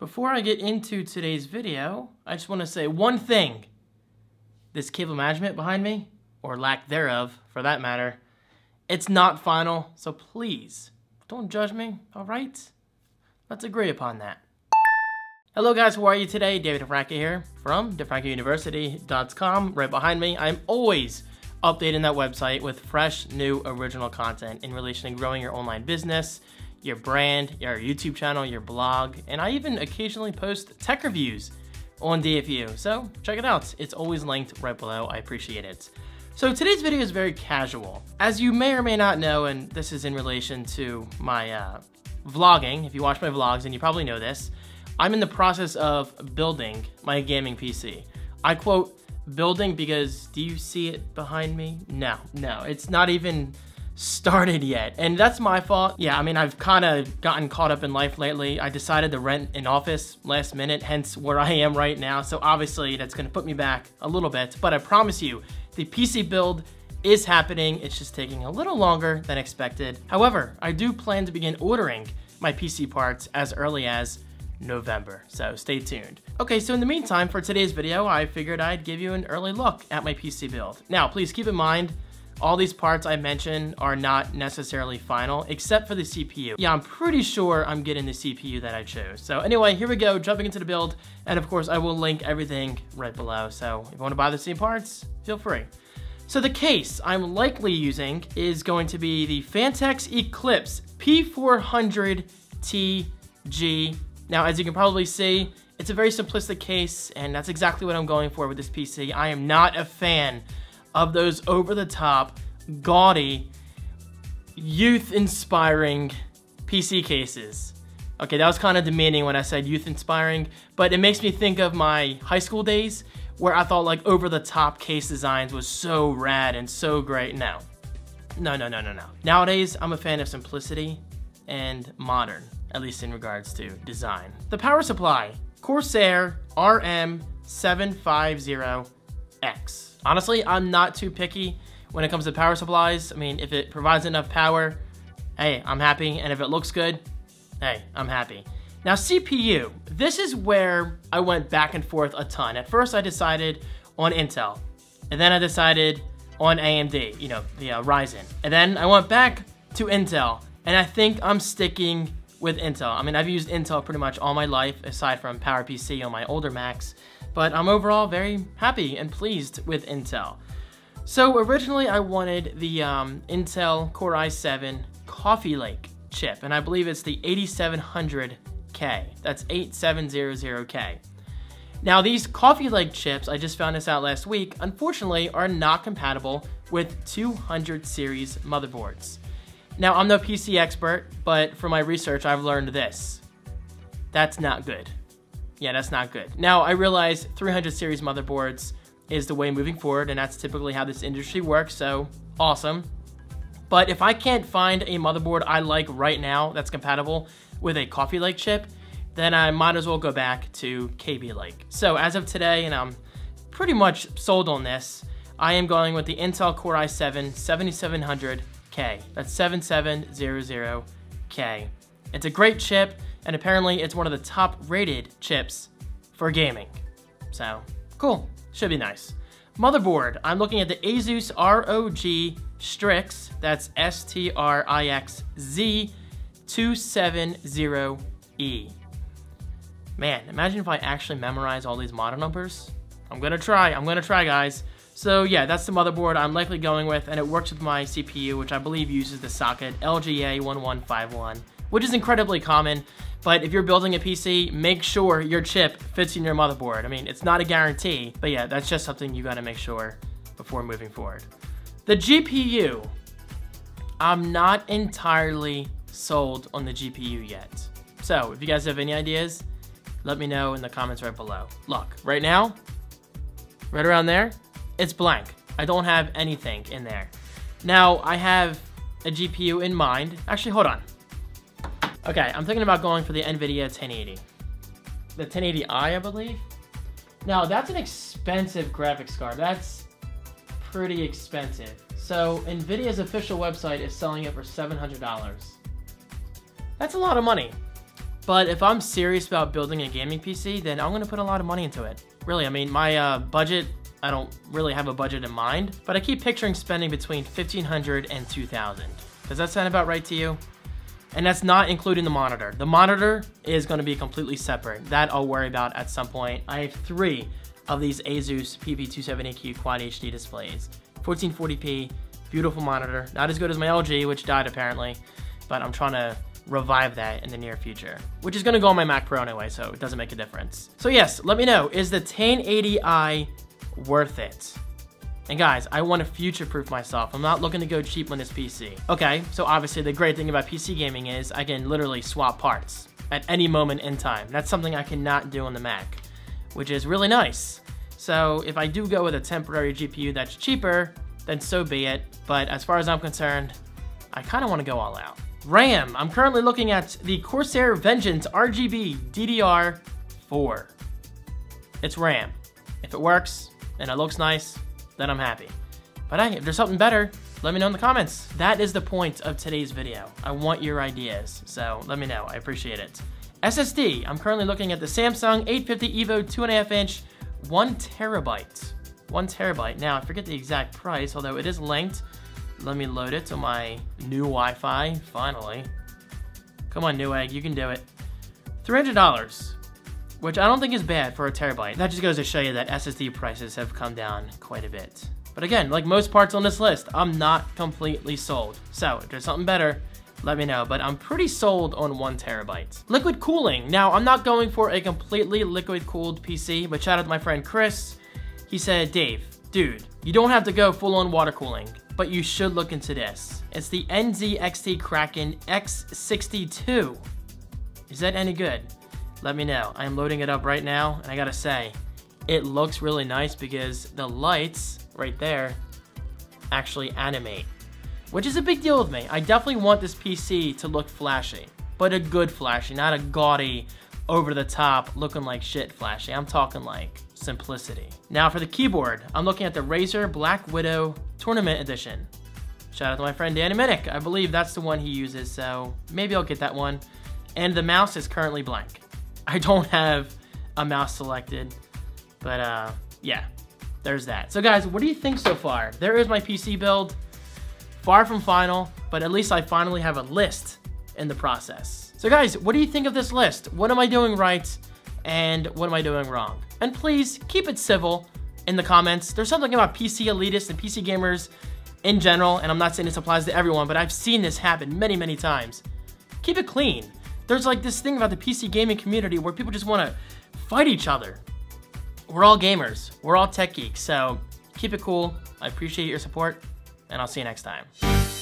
Before I get into today's video, I just want to say one thing. This cable management behind me, or lack thereof for that matter, it's not final, so please don't judge me, alright? Let's agree upon that. Hello guys, how are you today? David DeFranco here from DeFrancoUniversity.com. Right behind me, I'm always updating that website with fresh, new, original content in relation to growing your online business, your brand, your YouTube channel, your blog, and I even occasionally post tech reviews on DFU, so check it out. It's always linked right below. I appreciate it. So today's video is very casual. As you may or may not know, and this is in relation to my vlogging, if you watch my vlogs, and you probably know this, I'm in the process of building my gaming PC. I quote building because, do you see it behind me? No, it's not even started yet, and that's my fault. Yeah, I mean, I've kind of gotten caught up in life lately. I decided to rent an office last minute, hence where I am right now, so obviously that's going to put me back a little bit, but I promise you, the PC build is happening. It's just taking a little longer than expected. However, I do plan to begin ordering my PC parts as early as November, so stay tuned. Okay, so in the meantime, for today's video, I figured I'd give you an early look at my PC build. Now, please keep in mind, all these parts I mentioned are not necessarily final, except for the CPU. Yeah, I'm pretty sure I'm getting the CPU that I chose. So anyway, here we go, jumping into the build, and of course, I will link everything right below. So if you want to buy the same parts, feel free. So the case I'm likely using is going to be the Phanteks Eclipse P400TG. Now, as you can probably see, it's a very simplistic case, and that's exactly what I'm going for with this PC. I am not a fan of those over-the-top, gaudy, youth-inspiring PC cases. Okay, that was kind of demeaning when I said youth-inspiring, but it makes me think of my high school days where I thought like over-the-top case designs was so rad and so great. No. Nowadays, I'm a fan of simplicity and modern, at least in regards to design. The power supply, Corsair RM750X. Honestly, I'm not too picky when it comes to power supplies. I mean, if it provides enough power, hey, I'm happy. And if it looks good, hey, I'm happy. Now, CPU. This is where I went back and forth a ton. At first, I decided on Intel. And then I decided on AMD, you know, the Ryzen. And then I went back to Intel. And I think I'm sticking with Intel. I mean, I've used Intel pretty much all my life, aside from PowerPC on my older Macs. But I'm overall very happy and pleased with Intel. So originally I wanted the Intel Core i7 Coffee Lake chip, and I believe it's the 8700K. That's 8700K. Now these Coffee Lake chips, I just found this out last week, unfortunately are not compatible with 200 series motherboards. Now I'm no PC expert, but from my research I've learned this. That's not good. Yeah, that's not good. Now, I realize 300 series motherboards is the way moving forward, and that's typically how this industry works, so awesome. But if I can't find a motherboard I like right now that's compatible with a Coffee Lake chip, then I might as well go back to Kaby Lake. So as of today, and I'm pretty much sold on this, I am going with the Intel Core i7 7700K. That's 7700K. It's a great chip, and apparently it's one of the top rated chips for gaming. So, cool, should be nice. Motherboard, I'm looking at the Asus ROG Strix, that's STRIXZ270E. Man, imagine if I actually memorize all these model numbers. I'm gonna try guys. So yeah, that's the motherboard I'm likely going with, and it works with my CPU, which I believe uses the socket LGA1151, which is incredibly common. But if you're building a PC, make sure your chip fits in your motherboard. I mean, it's not a guarantee, but yeah, that's just something you gotta make sure before moving forward. The GPU, I'm not entirely sold on the GPU yet. So if you guys have any ideas, let me know in the comments right below. Look, right now, right around there, it's blank. I don't have anything in there. Now, I have a GPU in mind. Actually, hold on. Okay, I'm thinking about going for the NVIDIA 1080. The 1080i, I believe. Now, that's an expensive graphics card. That's pretty expensive. So, NVIDIA's official website is selling it for $700. That's a lot of money. But if I'm serious about building a gaming PC, then I'm gonna put a lot of money into it. Really, I mean, my budget, I don't really have a budget in mind, but I keep picturing spending between $1,500 and $2,000. Does that sound about right to you? And that's not including the monitor. The monitor is gonna be completely separate. That I'll worry about at some point. I have 3 of these Asus PP270Q Quad HD displays. 1440p, beautiful monitor. Not as good as my LG, which died apparently, but I'm trying to revive that in the near future, which is gonna go on my Mac Pro anyway, so it doesn't make a difference. So yes, let me know, is the 1080i worth it? And guys, I want to future-proof myself. I'm not looking to go cheap on this PC. Okay, so obviously the great thing about PC gaming is I can literally swap parts at any moment in time. That's something I cannot do on the Mac, which is really nice. So if I do go with a temporary GPU that's cheaper, then so be it. But as far as I'm concerned, I kind of want to go all out. RAM, I'm currently looking at the Corsair Vengeance RGB DDR4. It's RAM. If it works and it looks nice, then I'm happy. But hey, if there's something better, let me know in the comments. That is the point of today's video. I want your ideas, so let me know. I appreciate it. SSD, I'm currently looking at the Samsung 850 EVO 2.5-inch, 1 terabyte. 1 terabyte. Now, I forget the exact price, although it is linked. Let me load it to my new Wi-Fi, finally. Come on, Newegg, you can do it. $300. Which I don't think is bad for a terabyte. That just goes to show you that SSD prices have come down quite a bit. But again, like most parts on this list, I'm not completely sold. So if there's something better, let me know. But I'm pretty sold on 1 terabyte. Liquid cooling. Now, I'm not going for a completely liquid cooled PC, but shout out to my friend Chris. He said, Dave, dude, you don't have to go full on water cooling, but you should look into this. It's the NZXT Kraken X62. Is that any good? Let me know. I'm loading it up right now, and I gotta say, it looks really nice because the lights right there actually animate, which is a big deal with me. I definitely want this PC to look flashy, but a good flashy, not a gaudy, over-the-top, looking like shit flashy. I'm talking like simplicity. Now for the keyboard, I'm looking at the Razer Black Widow Tournament Edition. Shout out to my friend Danny Minnick. I believe that's the one he uses, so maybe I'll get that one. And the mouse is currently blank. I don't have a mouse selected, but yeah, there's that. So guys, what do you think so far? There is my PC build. Far from final, but at least I finally have a list in the process. So guys, what do you think of this list? What am I doing right and what am I doing wrong? And please keep it civil in the comments. There's something about PC elitists and PC gamers in general, and I'm not saying this applies to everyone, but I've seen this happen many, many times. Keep it clean. There's like this thing about the PC gaming community where people just want to fight each other. We're all gamers. We're all tech geeks. So keep it cool. I appreciate your support, and I'll see you next time.